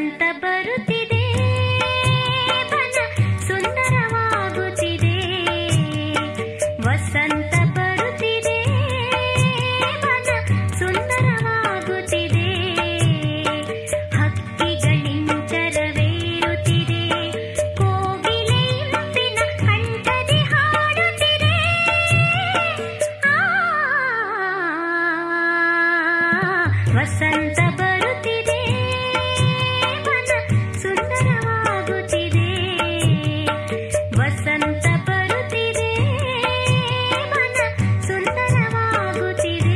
ವಸಂತ ಬರುತ್ತಿದೆ, ಬನ ಸುಂದರವಾಗುತ್ತಿದೆ. ವಸಂತ ಬರುತ್ತಿದೆ, ಬನ ಸುಂದರವಾಗುತ್ತಿದೆ. ಹಕ್ಕಿಗಳಿಂಚರವೇರುತ್ತಿದೆ, ಕೋಗಿಲೆ ಇಂಪಿನ ಕಂಠದಿ ಹಾಡುತ್ತಿದೆ. ವಸಂತ ಬರುತ್ತಿದೆ, ವನ ಸುಂದರವಾಗುತ್ತಿದೆ. ವಸಂತ ಬರುತ್ತಿದೆ, ವನ ಸುಂದರವಾಗುತ್ತಿದೆ.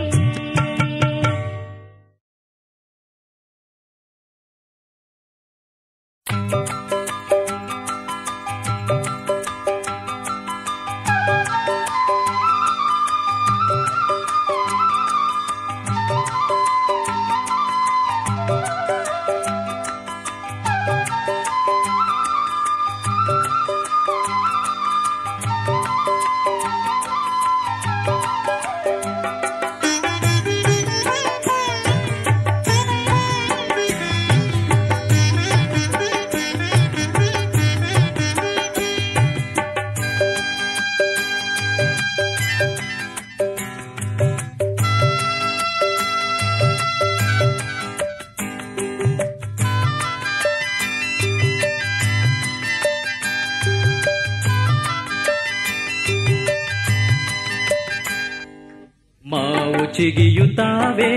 ಮಾವು ಚಿಗಿಯುತ್ತಾವೆ,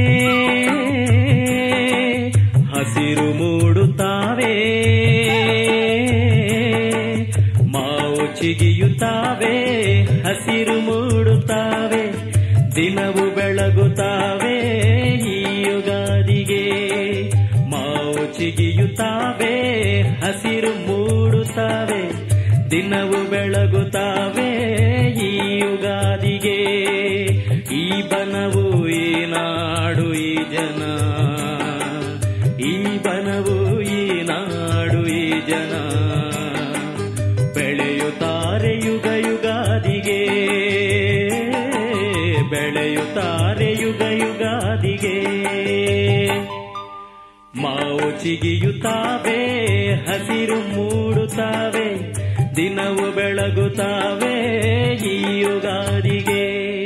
ಹಸಿರು ಮೂಡುತ್ತಾವೆ. ಮಾವು ಚಿಗಿಯುತ್ತಾವೆ, ಹಸಿರು ಮೂಡುತ್ತಾವೆ. ದಿನವು ಬೆಳಗುತ್ತಾವೆ ಈ ಯುಗಾದಿಗೆ. ಮಾವು ಚಿಗಿಯುತ್ತಾವೆ, ಹಸಿರು ಮೂಡುತ್ತಾವೆ. ದಿನವು ಬೆಳಗುತ್ತಾವೆ ಈ ಯುಗಾದಿಗೆ. ಈ ಬನವು ಈ ನಾಡು ಈ ಜನ, ಈ ಬನವು ಈ ನಾಡು ಈ ಜನ. ಬೆಳೆಯುತ್ತಾರೆ ಯುಗ ಯುಗಾದಿಗೆ, ಬೆಳೆಯುತ್ತಾರೆ ಯುಗ ಯುಗಾದಿಗೆ. ಮಾವು ಚಿಗಿಯುತ್ತಾವೆ, ಹಸಿರು ಮೂಡುತ್ತಾವೆ. ದಿನವು ಬೆಳಗುತ್ತಾವೆ ಈ ಯುಗಾದಿಗೆ.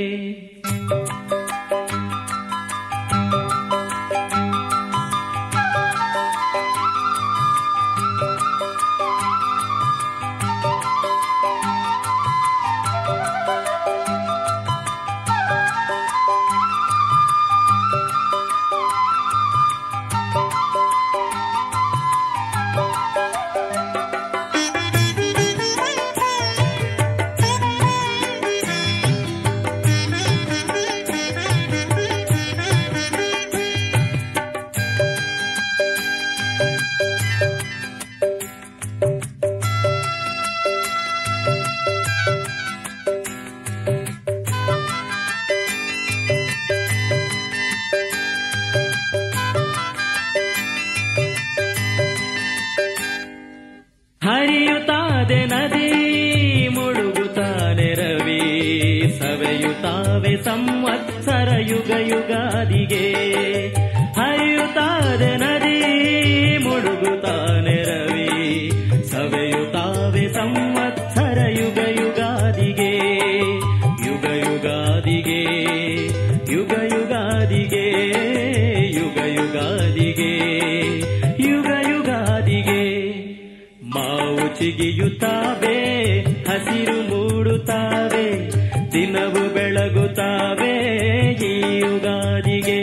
ಹರಿಯುತ್ತಾದೆ ನದಿ, ಮುಳುಗುತ್ತಾನೆ ರವಿ. ಸವೆಯುತ್ತಾವೆ ಸಂವತ್ಸರ ಯುಗ ಯುಗಾದಿಗೆ. ಹರಿಯುತ್ತಾದೆ ನದಿ, ಮುಳುಗುತ್ತಾನೆ ರವಿ. ಸವೆಯುತ್ತಾವೆ ಸಂವತ್ಸರ ಯುಗ ಯುಗಾದಿಗೆ. ಯುಗ ಯುಗಾದಿಗೆ, ಯುಗ ಯುಗಾದಿಗೆ, ಯುಗ ಯುಗಾದಿಗೆ, ಯುಗ ಯುಗಾದಿಗೆ. ಮಾವು ಚಿಗಿಯುತ್ತಾವೆ, ಹಸಿರು ಮೂಡುತ್ತಾವೆ. ದಿನವು ಬೆಳಗುತ್ತಾವೆ ಈ ಯುಗಾದಿಗೆ.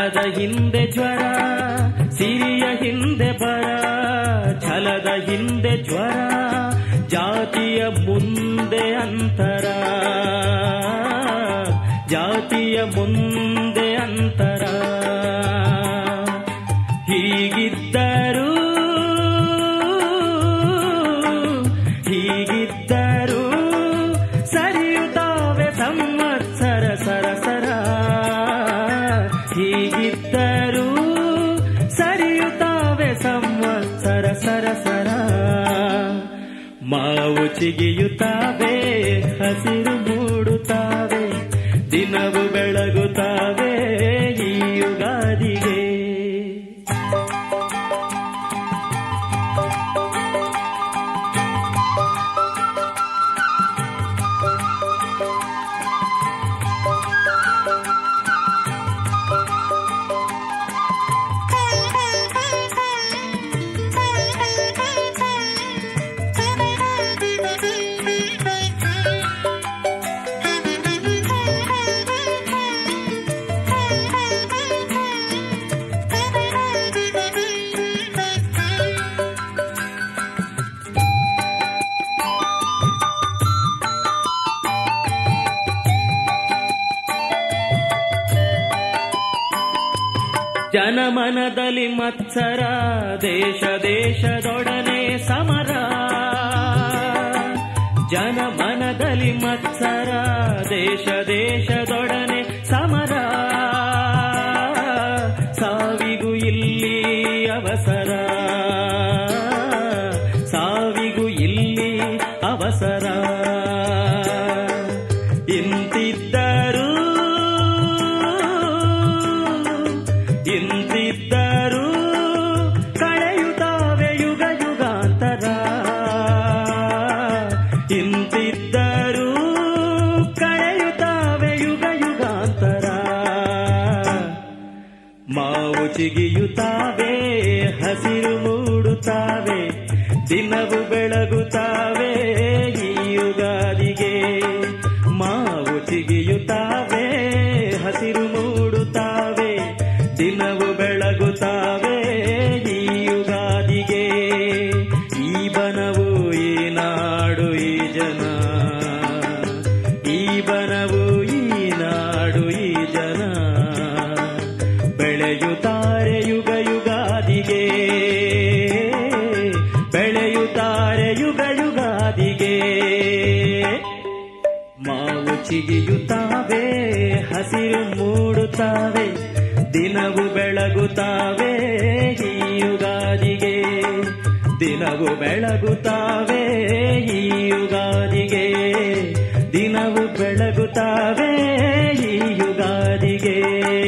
ಛಲದ ಹಿಂದೆ ಜ್ವರ, ಸಿರಿಯ ಹಿಂದೆ ಬರ, ಛಲದ ಹಿಂದೆ ಜ್ವರ, ಜಾತಿಯ ಮುಂದೆ ಅಂತರ, ಜಾತಿಯ ಮುಂದೆ ಅಂತರ. ಹೀಗಿದ್ದರೂ ಹೀಗಿದ್ದರೂ ಸರಿಯುತ್ತಾವೆ ಸಂವತ್ಸರ ಸರಸರ. ಹೀಗಿದ್ದರೂ ಸರಿಯುತ್ತಾವೆ ಸಂವತ್ಸರ ಸರಸರ. ಮಾವು ಚಿಗಿಯುತ್ತಾವೆ, ಹಸಿರು ಮೂಡುತ್ತಾವೆ, ದಿನವು ಬೆಳಗುತ್ತಾವೆ ಈ ಯುಗಾದಿಗೆ. ಜನಮನದಲ್ಲಿ ಮತ್ಸರ, ದೇಶ ದೇಶದೊಡನೆ ಸಮರ. ಜನಮನದಲ್ಲಿ ಮತ್ಸರ, ದೇಶ ದೇಶದೊಡನೆ ಸಮರ. ಸಾವಿಗೂ ಇಲ್ಲಿ ಅವಸರ, ಸಾವಿಗೂ ಇಲ್ಲಿ ಅವಸರ. ಇಂತಿದ್ದರೂ ಇಂತಿದ್ದರೂ ಕಳೆಯುತ್ತಾವೆ ಯುಗ ಯುಗಾಂತರ. ಇಂತಿದ್ದರೂ ಕಳೆಯುತ್ತಾವೆ ಯುಗ ಯುಗಾಂತರ. ಮಾವು ಚಿಗಿಯುತ್ತಾವೆ, ಹಸಿರು ಮೂಡುತ್ತಾವೆ, ದಿನವು ಬೆಳಗುತ್ತಾವೆ ಈ ಯುಗಾದಿಗೆ. ಮಾವು ಚಿಗಿಯುತ್ತಾವೆ, ಹಸಿರು ಮೂಡುತ್ತಾವೆ, ದಿನವು ಬೆಳಗುತ್ತಾವೆ ಈ ಯುಗಾದಿಗೆ. ಈ ಬನವು ಈ ನಾಡು ಈ ಜನ, ಈ ಬನವು ಈ ನಾಡು ಈ ಜನ, ಬೆಳೆಯುತ್ತಾರೆ ಯುಗ ಯುಗಾದಿಗೆ, ಬೆಳೆಯುತ್ತಾರೆ ಯುಗ ಯುಗಾದಿಗೆ. ಮಾವು ಚಿಗಿಯುತ್ತಾವೆ, ಹಸಿರು ಮೂಡುತ್ತಾವೆ, ದಿನವು ಬೆಳಗುತ್ತಾವೆ ಈ ಯುಗಾದಿಗೆ. ದಿನವು ಬೆಳಗುತ್ತಾವೆ ಈ ಯುಗಾದಿಗೆ. ದಿನವು ಬೆಳಗುತ್ತಾವೆ ಈ ಯುಗಾದಿಗೆ.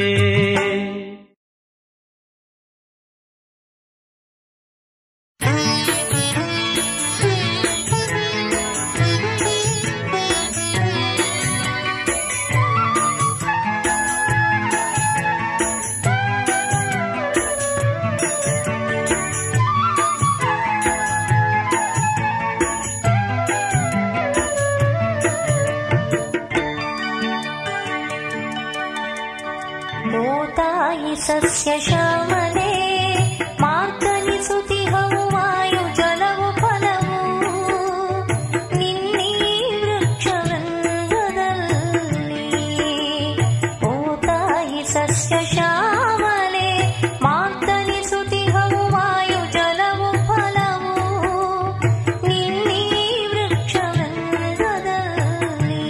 ಸಸ್ಯ ಶ್ಯಾಮಲೆ ಮಾರ್ಗನಿಸುತ್ತಿಹವು ವಾಯು ಜಲವು ಫಲವು ನಿನ್ನೀ ವೃಕ್ಷವೃಂದದಲ್ಲಿ. ಓ ತಾಯಿ ಸಸ್ಯ ಶ್ಯಾಮಲೆ ಮಾರ್ಗನಿಸುತ್ತಿಹವು ವಾಯು ಜಲವು ಫಲವು ನಿನ್ನೀ ವೃಕ್ಷವೃಂದದಲ್ಲಿ.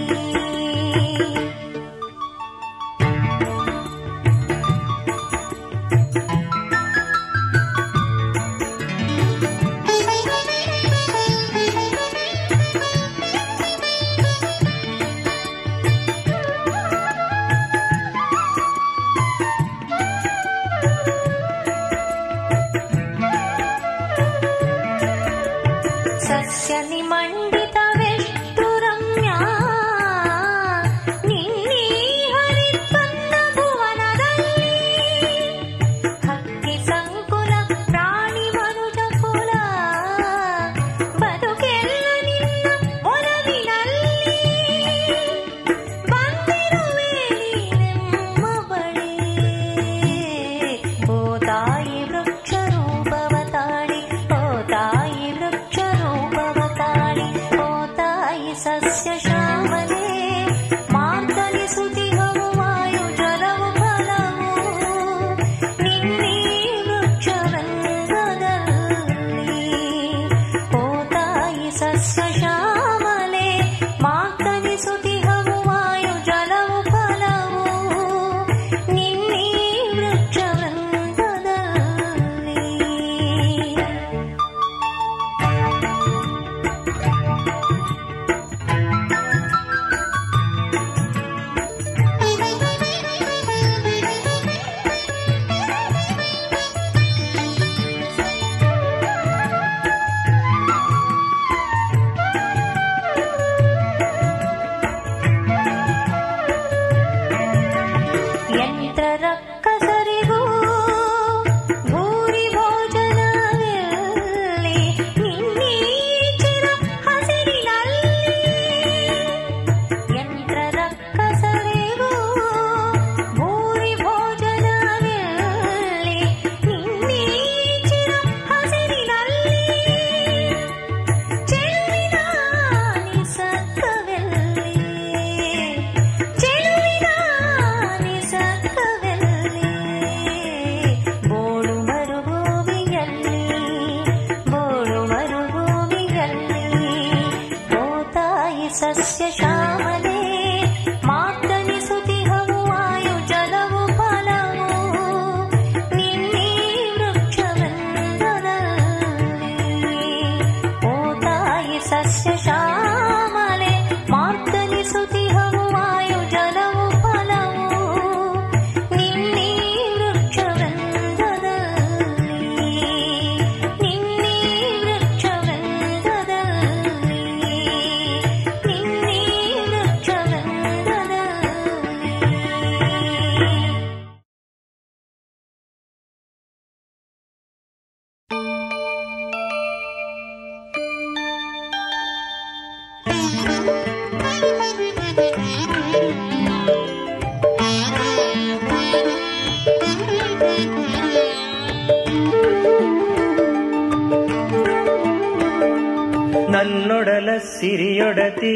ಸಿರಿಯೊಡತಿ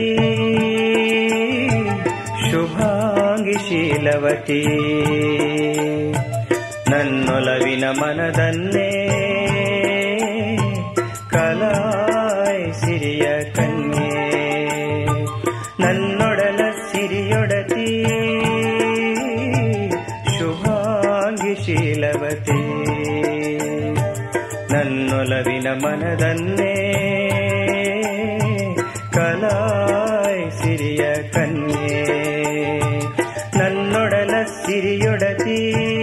ಶುಭಾಂಗಿ ಶೀಲವತಿ ನನ್ನೊಲವಿನ ಮನದನ್ನೇ ಕಲಾಯ್ ಸಿರಿಯ ಕನ್ಯೆ ನನ್ನೊಡಲ ಸಿರಿಯೊಡತಿ ಶುಭಾಂಗಿ ಶೀಲವತಿ ನನ್ನೊಲವಿನ ಮನದನ್ನೇ ಕಲಾಯ್ ಸಿರಿಯ ಕನ್ಯೆ ನನ್ನೊಡಲ ಸಿರಿಯೊಡತಿ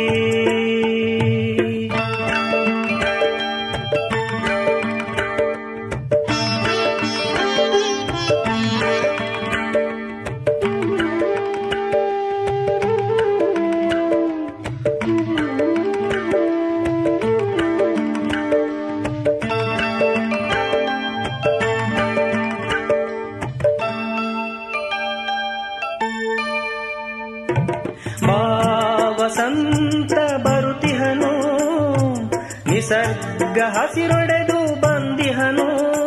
ವಸಂತ ಬರುತಿಹನು ನಿಸರ್ಗ ಹಸಿರೊಡೆದು ಬಂದಿಹನು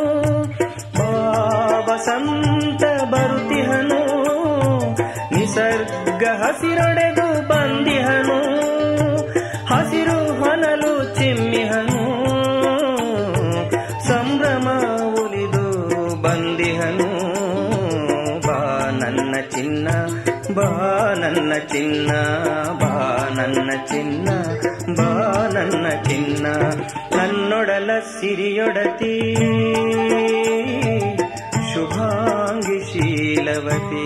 ವಸಂತ ಬರುತಿಹನು ನಿಸರ್ಗ ಹಸಿರೊಡೆದು ಬಂದಿಹನು ಹಸಿರು ಹೊನಲು ಚಿಮ್ಮಿಹನು ಸಂಭ್ರಮ ಉಲಿದು ಬಂದಿಹನು ಬಾ ನನ್ನ ಚಿನ್ನ ಬಾ ನನ್ನ ಚಿನ್ನ ಬಾ ನನ್ನ ಚಿನ್ನ ಬಾ ನನ್ನ ಚಿನ್ನ ನನ್ನೊಡಲ ಸಿರಿಯೊಡತಿ ಶುಭಾಂಗಿ ಶೀಲವತಿ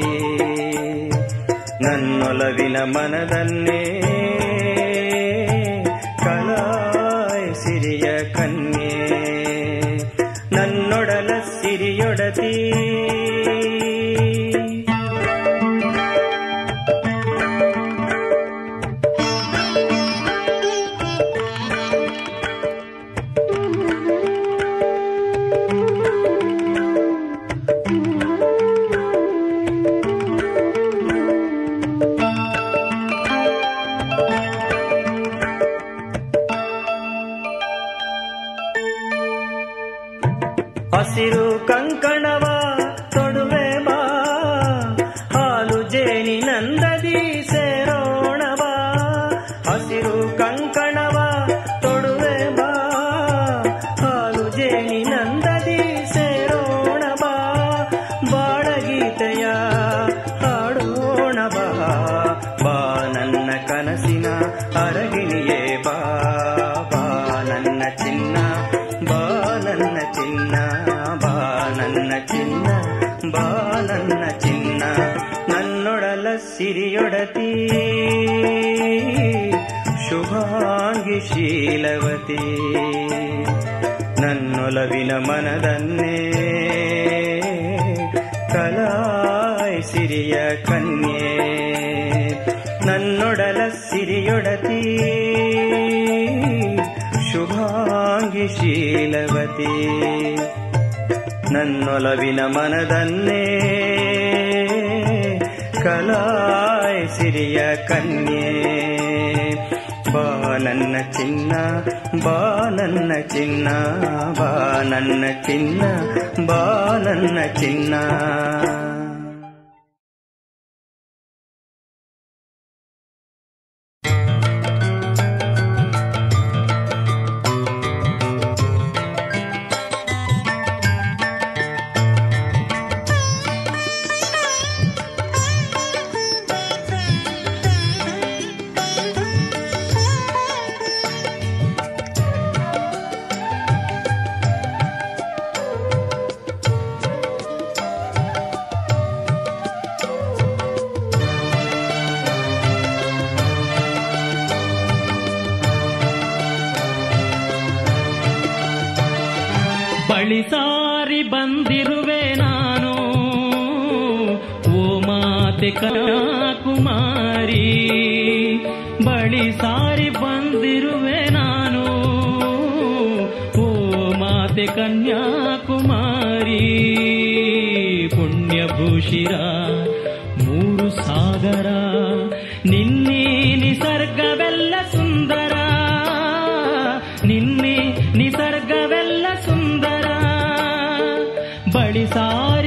ನನ್ನೊಲವಿನ ಮನದನ್ನೇ ಕಲಾಯ್ ಸಿರಿಯ ಕನ್ಯೆ ನನ್ನೊಡಲ ಸಿರಿಯೊಡತಿ ಹಸಿರು ಕಂಕಣವ ತೊಡುವೆ ಬಾ ಹಾಲು ಜೇನಿನಂದದಿ ಸೇರೋಣ ಬಾ ಹಸಿರು ಕಂಕಣವ ತೊಡುವೆ ಬಾ ಹಾಲು ಜೇನಿನಂದದಿ ಸೇರೋಣ ಬಾ ಬಾಳಗೀತೆಯ ಹಾಡೋಣ ಬಾ ಬಾ ನನ್ನ ಕನಸಿನ ಅರಗಿಣಿಯೇ ಬಾ ಬಾ ನನ್ನ ಚಿನ್ನ ಬಾ ನನ್ನ ಚಿನ್ನ ಬಾ ನನ್ನ ಚಿನ್ನ ಬಾ ನನ್ನ ಚಿನ್ನ ನನ್ನೊಡಲ ಸಿರಿಯೊಡತಿ ಶುಭಾಂಗಿ ಶೀಲವತಿ ನನ್ನೊಲವಿನ ಮನದನ್ನೇ ಕಲಾಯ್ ಸಿರಿಯ ಕನ್ಯೆ ನನ್ನೊಡಲ ಸಿರಿಯೊಡತಿ ಶುಭಾಂಗಿ ಶೀಲವತಿ ನನ್ನೊಲವಿನ ಮನದನ್ನೇ ಕಲಾಯ್ ಸಿರಿಯ ಕನ್ಯೆ ಬಾ ನನ್ನ ಚಿನ್ನ ಬಾ ನನ್ನ ಚಿನ್ನ ಬಾ ನನ್ನ ಚಿನ್ನ ಬಾ ನನ್ನ ಚಿನ್ನ ಬಳಿ ಸಾರಿ ಬಂದಿರುವೆ ನಾನು ಓ ಮಾತೆ ಕನ್ಯಾಕುಮಾರಿ ಬಳಿ ಸಾರಿ ಬಂದಿರುವೆ ನಾನು ಓ ಮಾತೆ ಕನ್ಯಾಕುಮಾರಿ ಪುಣ್ಯಭೂಷಿರ ಮೂರು ಸಾಗರ ನಿನ್ನೆ ನಿಸರ್ಗವೆಲ್ಲ ಸುಂದರ ನಿನ್ನೆ ನಿಸರ್ಗವೆಲ್ಲ ಸುಂದರ ಬಳಿ ಸಾರಿ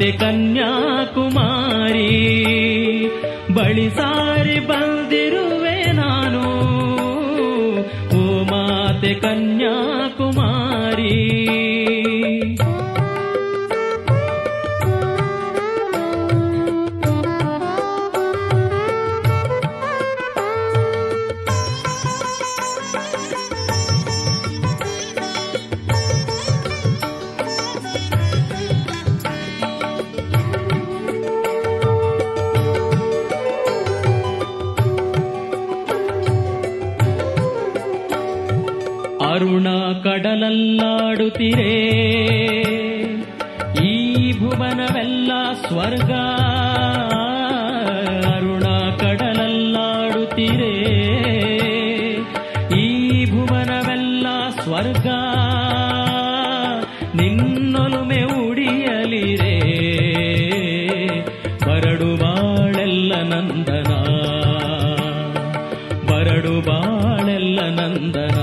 ಮಾತೆ ಕನ್ಯಾಕುಮಾರಿ ಬಳಿ ಸಾರಿ ಬಂದಿರುವೆ ನಾನು ಓ ಮಾತೆ ಕನ್ಯಾಕುಮಾರಿ. ಅರುಣ ಕಡಲಲ್ಲಾಡುತ್ತಿರೇ ಈ ಭುವನವೆಲ್ಲ ಸ್ವರ್ಗ. ಅರುಣ ಕಡಲಲ್ಲಾಡುತ್ತಿರೇ ಈ ಭುವನವೆಲ್ಲ ಸ್ವರ್ಗ. ನಿನ್ನೊಲುಮೆ ಉಡಿಯಲಿರೇ ಬರಡು ಬಾಳೆಲ್ಲ ನಂದನ, ಬರಡು ಬಾಳೆಲ್ಲ ನಂದನ.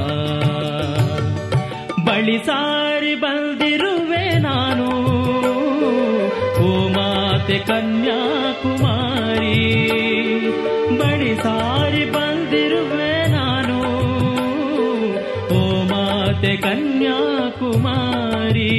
ಬಳಿ ಸಾರಿ ಬಂದಿರುವೆ ನಾನು ಓ ಮಾತೆ ಕನ್ಯಾಕುಮಾರಿ. ಬಳಿ ಸಾರಿ ಬಂದಿರುವೆ ನಾನು ಓ ಮಾತೆ ಕನ್ಯಾಕುಮಾರಿ.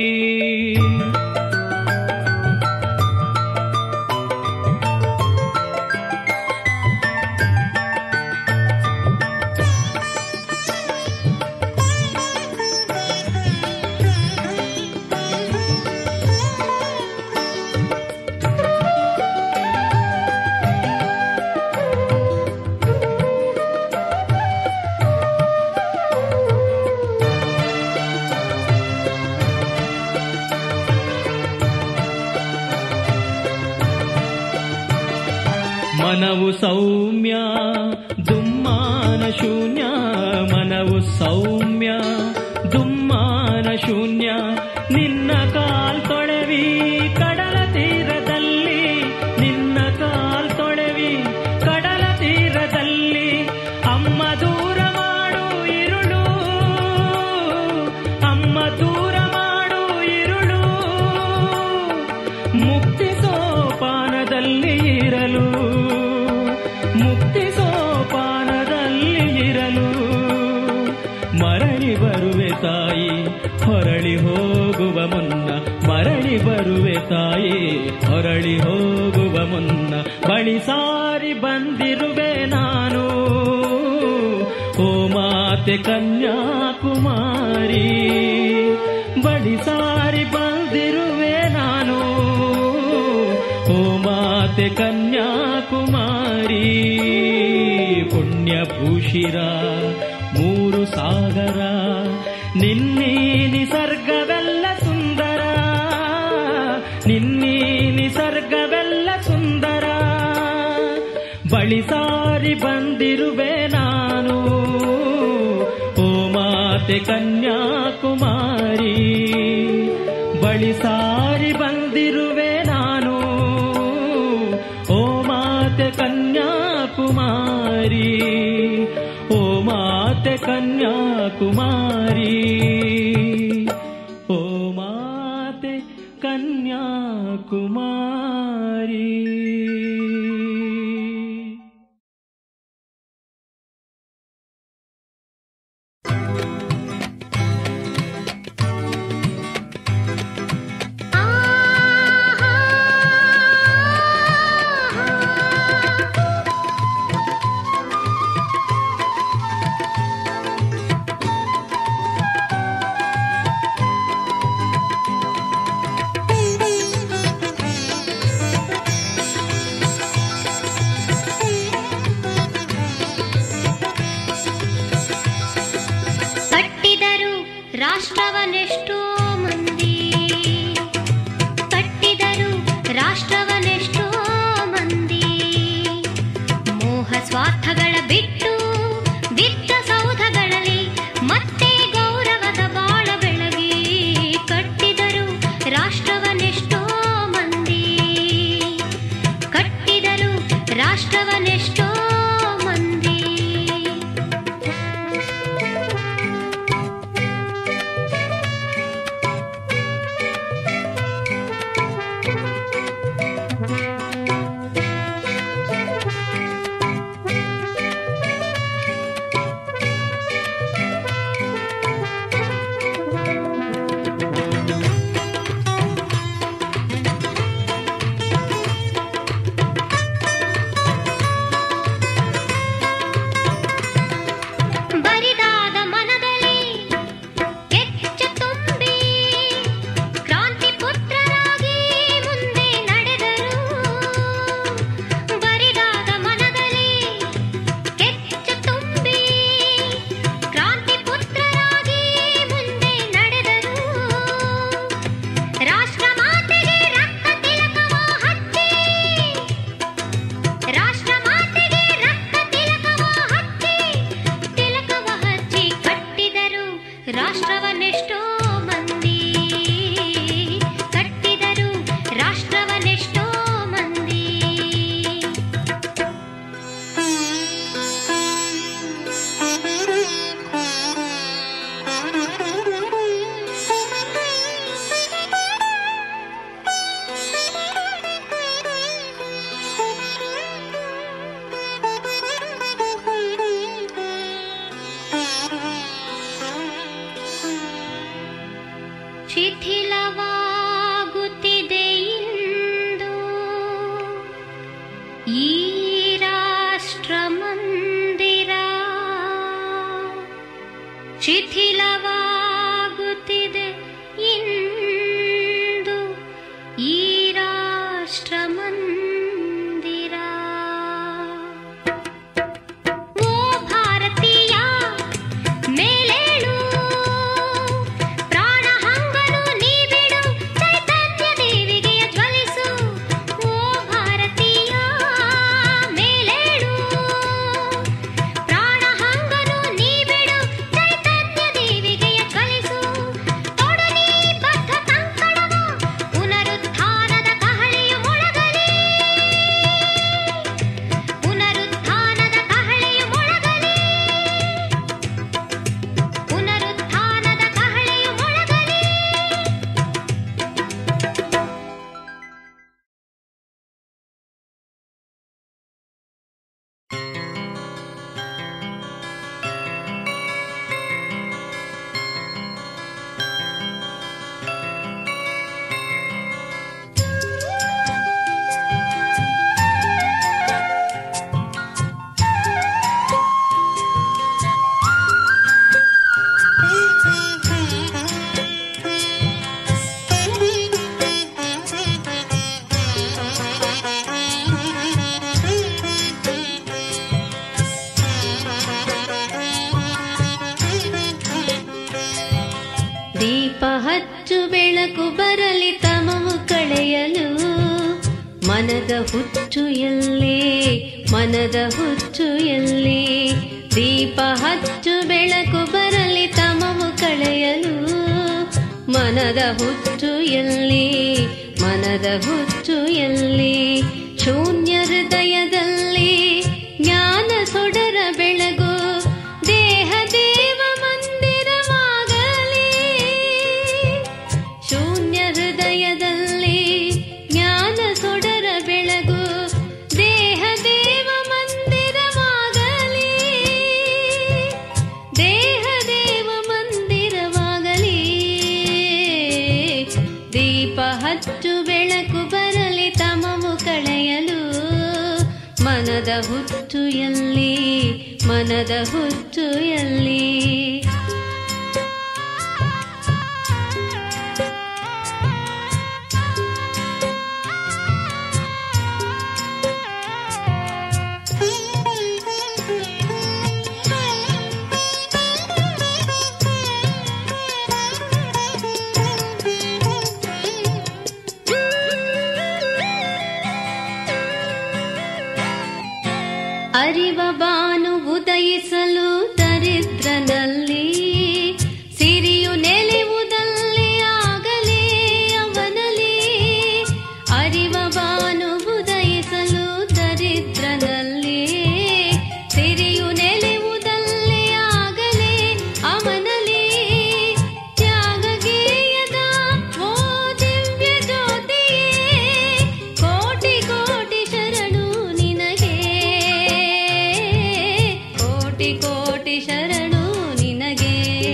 ಮನವು ಸೌಮ್ಯ ದುಮ್ಮಾನ ಶೂನ್ಯ, ಮನವು ಸೌಮ್ಯ ದುಮ್ಮಾನ ಶೂನ್ಯ. ನಿನ್ನ ಕಾಲ್ ತೊಳೆವಿ ಕಡಲ ತೀರದಲ್ಲಿ, ನಿನ್ನ ಕಾಲ್ ತೊಳೆವಿ ಕಡಲ ತೀರದಲ್ಲಿ. ಅಮ್ಮ ದೂರ ಮಾಡು ಇರುಳು, ಅಮ್ಮ ದೂರ ಮಾಡು ಇರುಳು. ಮುಕ್ತಿ ಸೋಪಾನದಲ್ಲಿ ಇರಲು, ಮುಕ್ತಿ ಸೋಪಾನದಲ್ಲಿ ಇರಲು. ಮರಳಿ ಬರುವೆ ತಾಯಿ ಹೊರಳಿ ಹೋಗುವ ಮುನ್ನ, ಮರಳಿ ಬರುವೆ ತಾಯಿ ಹೊರಳಿ ಹೋಗುವ ಮುನ್ನ. ಬಳಿ ಸಾರಿ ಬಂದಿರುವೆ ನಾನು ಓ ಮಾತೆ ಕನ್ಯಾಕುಮಾರಿ. ಬಳಿ ಸಾರಿ ಬಂದಿರುವೆ ನಾನು ಓ ಮಾತೆ ಕನ್ಯಾಕುಮಾರಿ. ಪುಣ್ಯಭೂಷಿರ ಮೂರು ಸಾಗರ ನಿನ್ನೀ ನಿಸರ್ಗವೆಲ್ಲ ಸುಂದರ, ನಿನ್ನೀ ನಿಸರ್ಗವೆಲ್ಲ ಸುಂದರ. ಬಳಿ ಸಾರಿ ಬಂದಿರುವೆ ನಾನು ಓ ಮಾತೆ ಕನ್ಯಾಕುಮಾರಿ. ಬಳಿ ಸಾರಿ ಬಂದಿರುವೆ ನಾನು ಓ ಮಾತೆ ಕನ್ಯಾಕುಮಾರಿ, ಓ ಮಾತೆ ಕನ್ಯಾಕುಮಾರಿ, ಓ ಮಾತೆ ಕನ್ಯಾಕುಮಾರಿ. ರಾಷ್ಟ್ರವನೆಷ್ಟೋ ಮಂದಿ ಕಟ್ಟಿದರು, ರಾಷ್ಟ್ರವನೆಷ್ಟೋ ಮಂದಿ ಮೋಹ ಸ್ವಾರ್ಥಗಳ ಬಿಟ್ಟು ಬಿದ್ದ ಸೌಧಗಳಲ್ಲಿ ಮತ್ತೆ ಗೌರವದ ಬಾಳ ಬೆಳಗಿ ಕಟ್ಟಿದರು ರಾಷ್ಟ್ರವನೆಷ್ಟೋ ಮಂದಿ, ಕಟ್ಟಿದರು ರಾಷ್ಟ್ರವನೆಷ್ಟೋ ಮಂದಿ. ಶಿಥಿಲವಾಗುತ್ತಿದೆ ಇಂದು ಈ ರಾಷ್ಟ್ರಮಂದಿರ. ಓ ಭಾರತೀಯ ಮೇಲೇಳು, ಪ್ರಾಣ ಹಂಗನು ನೀ ಬಿಡು, ಚೈತನ್ಯ ದೇವಿಗೆಯ ಜ್ವಲಿಸು. ಓ ಭಾರತೀಯ ಮೇಲೇಳು, ಪ್ರಾಣ ಹಂಗನು ನೀ ಬಿಡು, ಚೈತನ್ಯ ದೇವಿಗೆಯ ಜ್ವಲಿಸು. ತೊಡಲಿ ಬದ್ಧ ಕಂಕಣವ, ಪುನರುತ್ಥಾನದ ಕಹಳೆಯು ಮೊಳಗಲಿ, ಪುನರುತ್ಥಾನದ ಕಹಳೆಯು ಮೊಳಗಲಿ, ಪುನರುತ್ಥಾನದ ಕಹಳೆಯು ಮೊಳಗಲಿ. ದೀಪ ಹಚ್ಚು ಬೆಳಕು ಬರಲಿ ತಮವು ಕಳೆಯಲು, ಮನದ ಹುಚ್ಚು ಎಲ್ಲೇ, ಮನದ ಹುಚ್ಚು ಎಲ್ಲೇ. ದೀಪ ಹಚ್ಚು ಬೆಳಕು ಬರಲಿ ತಮವು ಕಳೆಯಲು, ಮನದ ಹುಚ್ಚು ಎಲ್ಲೇ, ಮನದ ಹುಚ್ಚು ಎಲ್ಲೇ. ಶೂನ್ಯ ಹೃದಯದಲ್ಲಿ ಜ್ಞಾನ ಸೊಡರ ಬೆಳಗು, ದೇಹ ದೇವ ಮಂದಿರವಾಗಲಿ. ಶೂನ್ಯ ಹೃದಯದಲ್ಲಿ ಜ್ಞಾನ ಸೊಡರ ಬೆಳಗು, ದೇಹ ದೇವ ಮಂದಿರವಾಗಲಿ, ದೇಹ ದೇವ ಮಂದಿರವಾಗಲಿ. ದೀಪ ಹಚ್ಚು ಬೆಳಕು ಬರಲಿ ತಮವು ಕಳೆಯಲು, ಮನದ ಹುಚ್ಚು ಎಲ್ಲಿ, ಮನದ ಹುಚ್ಚು ಎಲ್ಲಿ. ಅರಿವ ಬಾನು ಉದಯಿಸಲು ದರಿದ್ರನಲ್ಲಿ, ಸಿರಿಯು ನೆಲೆಯುವುದಲ್ಲಿ ಆಗಲೇ ಅವನಲ್ಲಿ. ಅರಿವ ಬಾನು ಉದಯಿಸಲು ದರಿದ್ರನಲ್ಲಿ, ಸಿರಿಯು ನೆಲೆಯುವುದಲ್ಲಿ ಆಗಲೇ ಅವನಲ್ಲಿ. ತ್ಯಾಗಗೇಯದ ಓ ದಿವ್ಯ ಜ್ಯೋತಿಯೇ, ಕೋಟಿ ಕೋಟಿ ಶರಣು ನಿನಗೆ, ಕೋಟಿ ಕೋಟಿ ಶರಣು ನಿನಗೆ.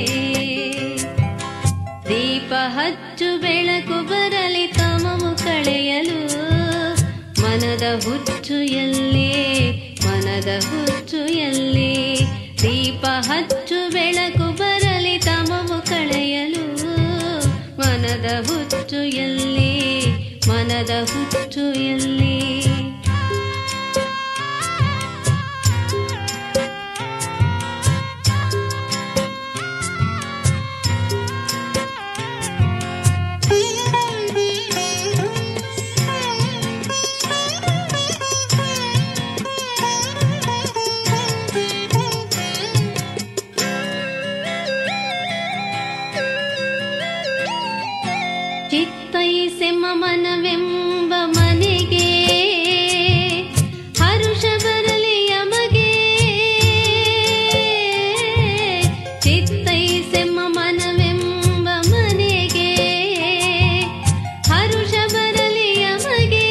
ದೀಪ ಹಚ್ಚು ಬೆಳಕು ಬರಲಿ ತಮವು ಕಳೆಯಲು, ಮನದ ಹುಚ್ಚು ಎಲ್ಲೇ, ಮನದ ಹುಚ್ಚು ಎಲ್ಲೇ. ದೀಪ ಹಚ್ಚು ಬೆಳಕು ಬರಲಿ ತಮವು ಕಳೆಯಲು, ಮನದ ಹುಚ್ಚು ಎಲ್ಲೇ, ಮನದ ಹುಚ್ಚು ಎಲ್ಲೇ. ಚಿತ್ತೈಸೆ ಮನವೆಂಬ ಮನೆಗೆ, ಹರುಷ ಬರಲಿ ಯಮಗೆ. ಚಿತ್ತೈಸೆ ಮನವೆಂಬ ಮನೆಗೆ, ಹರುಷ ಬರಲಿ ಯಮಗೆ.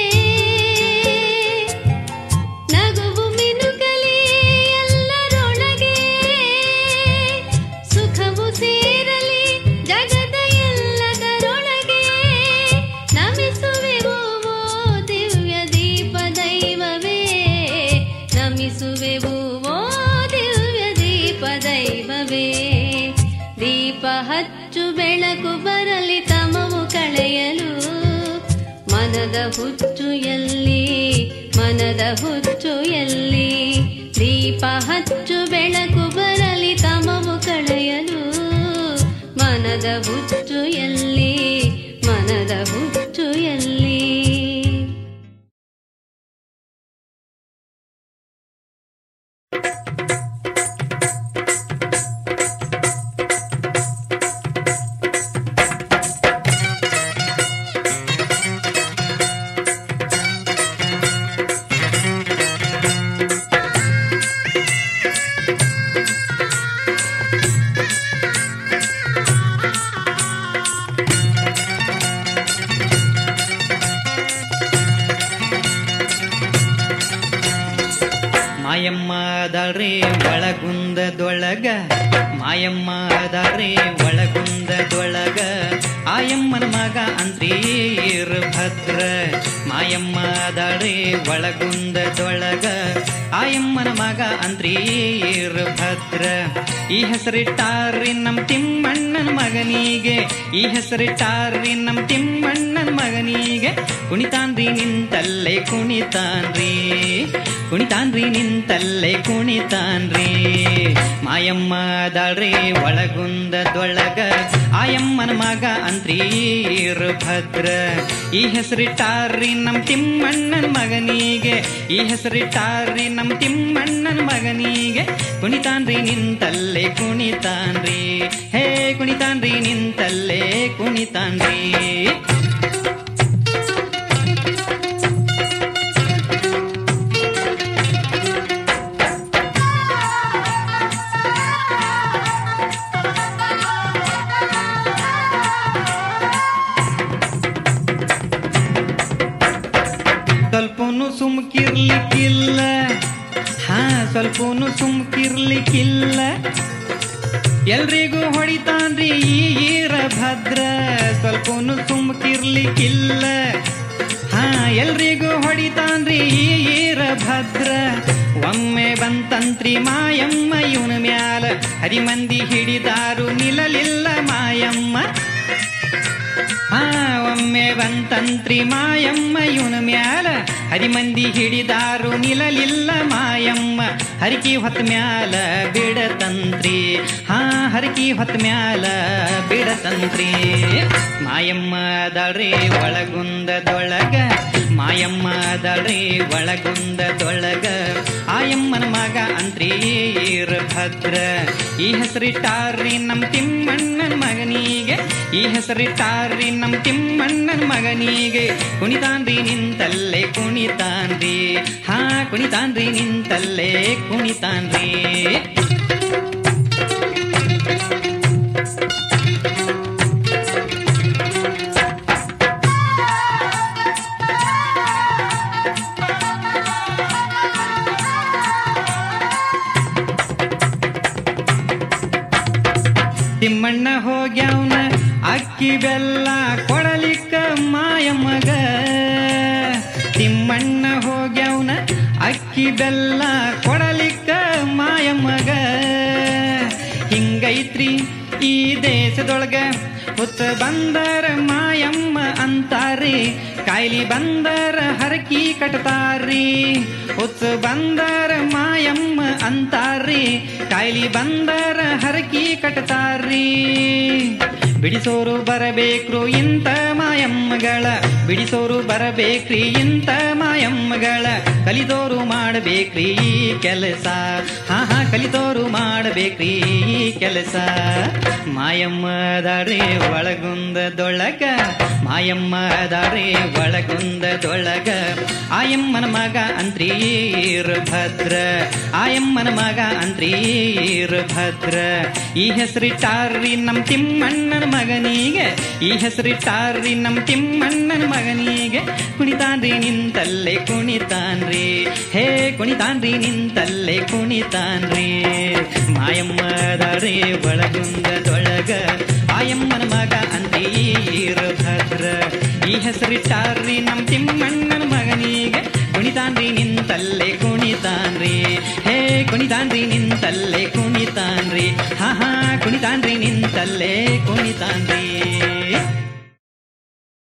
ನಗುವು ಮಿನುಕಲಿ ಎಲ್ಲರೊಳಗೆ, ಸುಖವು ಸೇರಲಿ ಜಗದ ಎಲ್ಲದರೊಳಗೆ. ನಮಿಸುವೆವು ಓ ದಿವ್ಯ ದೀಪ ದೈವವೇ, ನಮಿಸುವೆವು ಓ ದಿವ್ಯ ದೀಪ ದೈವವೇ. ಬೆಳಕು ಬರಲಿ ತಮವು ಕಳೆಯಲು ಮನದ ಹುಚ್ಚು ಎಲ್ಲಿ ಮನದ ಹುಚ್ಚು ಎಲ್ಲಿ ದೀಪ ಹಚ್ಚು ಬೆಳಕು ಬರಲಿ ತಮವು ಕಳೆಯಲು ಮನದ ಹುಚ್ಚು ಎಲ್ಲಿ ಮನದ ಹುಚ್ಚು ಎಲ್ಲಿ ಮಾಯಮ್ಮ ಅದಾಳ್ರಿ ಒಳಗುಂದದೊಳಗ ಮಾಯಮ್ಮ ಅದಾಳ್ರಿ ಒಳಗುಂದದೊಳಗ ಆಯಮ್ಮನ ಮಗ ಅಂತ್ರಿ ಭದ್ರ ಮಾಯಮ್ಮ ಅದಾಳ್ರಿ ಒಳಗುಂದದೊಳಗ ಆಯಮ್ಮನ ಮಗ ಅಂತ್ರಿ ಭದ್ರ ಈ ಹೆಸರಿಟ್ಟಾರ್ರಿ ನಮ್ ತಿಮ್ಮಣ್ಣನ ಮಗನಿಗೆ ಈ ಹೆಸರಿಟ್ಟಾರ್ರಿ ನಮ್ ತಿಮ್ಮಣ್ಣನ ಮಗನಿಗೆ ಕುಣಿತಾನ್ರಿ ನಿಂತಲ್ಲೇ ಕುಣಿತಾನ್ರಿ ಕುಣಿತಾನ್ರಿ ನಿಂತಲ್ಲೇ ಕುಣಿತಾನ್ರಿ ಮಾಯಮ್ಮ ಅದಾಳ್ರಿ ಒಳಗುಂದದೊಳಗ ಆಯಮ್ಮನ ಮಗ ಅಂತ್ರಿ ಭದ್ರ ಈ ಹೆಸರಿಟ್ಟಾರ್ರಿ ನಮ್ ತಿಮ್ಮಣ್ಣನ ಮಗನಿಗೆ ಈ ಹೆಸರಿಟ್ಟಾರ್ರಿ ನಮ್ ತಿಮ್ಮಣ್ಣನ ಮಗನಿಗೆ ಕುಣಿತಾನ್ರಿ ನಿಂತಲ್ಲೇ ಕುಣಿತಾನ್ರಿ ಹೇ ಕುಣಿತಾನ್ರಿ ನಿಂತಲ್ಲೇ ಕುಣಿತಾನ್ರಿ ಸ್ವಲ್ಪನು ಸುಮ್ಕಿರ್ಲಿಕ್ಕಿಲ್ಲ ಸ್ವಲ್ಪನು ಸುಮ್ಕಿರ್ಲಿಕ್ಕಿಲ್ಲ ಎಲ್ರಿಗೂ ಹೊಡಿತಾನ್ರಿ ಈರಭದ್ರ ಸ್ವಲ್ಪನು ಸುಮ್ಕಿರ್ಲಿಕ್ಕಿಲ್ಲ ಎಲ್ರಿಗೂ ಹೊಡಿತಾನ್ರಿ ಈರಭದ್ರ ಒಮ್ಮೆ ಬಂತಂತ್ರಿ ಮಾಯಮ್ಮ ಇವನ ಮ್ಯಾಲ ಹರಿಮಂದಿ ಹಿಡಿದಾರು ನಿಲ್ಲಲಿಲ್ಲ ಮಾಯಮ್ಮ ಒಮ್ಮೆ ಬಂತಂತ್ರಿ ಮಾಯಮ್ಮ ಇವನ ಮ್ಯಾಲ ಹರಿಮಂದಿ ಹಿಡಿದಾರು ನಿಲ್ಲಲಿಲ್ಲ ಮಾಯಮ್ಮ ಹರಕಿ ಹೊತ್ತ ಮ್ಯಾಲ ಬಿಡತಂತ್ರಿ ಹರಕಿ ಹೊತ್ತ ಮ್ಯಾಲ ಬಿಡತಂತ್ರಿ ಮಾಯಮ್ಮ ಅದಾಳ್ರಿ ಒಳಗುಂದದೊಳಗ ಮಾಯಮ್ಮ ಅದಾಳ್ರಿ ಒಳಗುಂದದೊಳಗ ಆಯಮ್ಮನ ಮಗ ಅಂತ್ರಿ ಭದ್ರ ಈ ಹೆಸರಿಟ್ಟಾರ್ರಿ ನಮ್ ತಿಮ್ಮಣ್ಣನ ಮಗನಿಗೆ ಈ ಹೆಸರಿಟ್ಟಾರ್ರಿ ನಮ್ ತಿಮ್ಮಣ್ಣನ ಮಗನಿಗೆ ಕುಣಿತಾನ್ರಿ ನಿಂತಲ್ಲೇ ಕುಣಿತಾನ್ರಿ ಕುಣಿತಾನ್ರಿ ನಿಂತಲ್ಲೇ ಕುಣಿತಾನ್ರಿ ತಿಮ್ಮಣ್ಣ ಹೋಗ್ಯಾವ್ನ ಅಕ್ಕಿ ಬೆಲ್ಲ ಕೊಡಲಿಕ್ಕ ಮಾಯಮ್ಮಗ ತಿಮ್ಮಣ್ಣ ಹೋಗ್ಯಾವ್ನ ಅಕ್ಕಿ ಬೆಲ್ಲ ಕೊಡಲಿಕ್ಕ ಮಾಯಮ್ಮಗ ಹಿಂಗೈತ್ರಿ ಈ ದೇಶದೊಳಗ ಹುತ್ತ ಬಂದರ ಮಾಯಮ್ಮ ಅಂತಾರಿ ಕಾಯಿಲಿ ಬಂದರ ಹರಕಿ ಕಟ್ತಾರಿ ಹುತ್ತ ಬಂದರ ಮಾಯಮ್ಮ ಅಂತಾರಿ ಕಾಯಿಲಿ ಬಂದರ ಹರಕಿ ಕಟ್ತಾರಿ ಬಿಡಿಸೋರು ಬರಬೇಕ್ರು ಇಂಥ ಮಾಯಮ್ಮಗಳ ಬಿಡಿಸೋರು ಬರಬೇಕ್ರಿ ಇಂಥ ಮಾಯಮ್ಮಗಳ ಕಲಿದೋರು ಮಾಡಬೇಕ್ರಿ ಕೆಲಸ ಕಲಿದೋರು ಮಾಡಬೇಕ್ರಿ ಕೆಲಸ ಮಾಯಮ್ಮ ಅದಾಳ್ರಿ ಒಳಗುಂದದೊಳಗ ಮಾಯಮ್ಮ ಅದಾಳ್ರಿ ಒಳಗುಂದದೊಳಗ ಆಯಮ್ಮನ ಮಗ ಅಂತ್ರಿ ಭದ್ರ ಆಯಮ್ಮನ ಮಗ ಅಂತ್ರಿ ಭದ್ರ ಈ ಹೆಸರಿಟ್ಟಾರ್ರಿ ನಮ್ ತಿಮ್ಮಣ್ಣನ ಮಗನಿಗೆ ಈ ಹೆಸರಿಟ್ಟಾರ್ರಿ ನಮ್ ತಿಮ್ಮಣ್ಣನ ಮಗನಿಗೆ ಕುಣಿತಾನ್ರಿ ನಿಂತಲ್ಲೇ ಕುಣಿತಾನ್ರಿ ಹೇ ಕುಣಿತಾನ್ರಿ ನಿಂತಲ್ಲೇ ಕುಣಿತಾನ್ರಿ ಮಾಯಮ್ಮ ಅದಾಳ್ರಿ ಒಳಗುಂದದೊಳಗ ಆಯಮ್ಮನ ಮಗ ಅಂತ್ರಿ ಭದ್ರ ಈ ಹೆಸರಿಟ್ಟಾರ್ರಿ ನಮ್ ತಿಮ್ಮಣ್ಣನ ಮಗನಿಗೆ ಕುಣಿತಾನ್ರಿ ನಿಂತಲ್ಲೇ ಕುಣಿತಾನ್ರಿ ಹೇ ಕುಣಿತಾನ್ರಿ ನಿಂತಲ್ಲೇ ಕುಣಿತಾನ್ರಿ ಕುಣಿತಾನ್ರಿ ನಿಂತಲ್ಲೇ ಕುಣಿತಾನ್ರಿ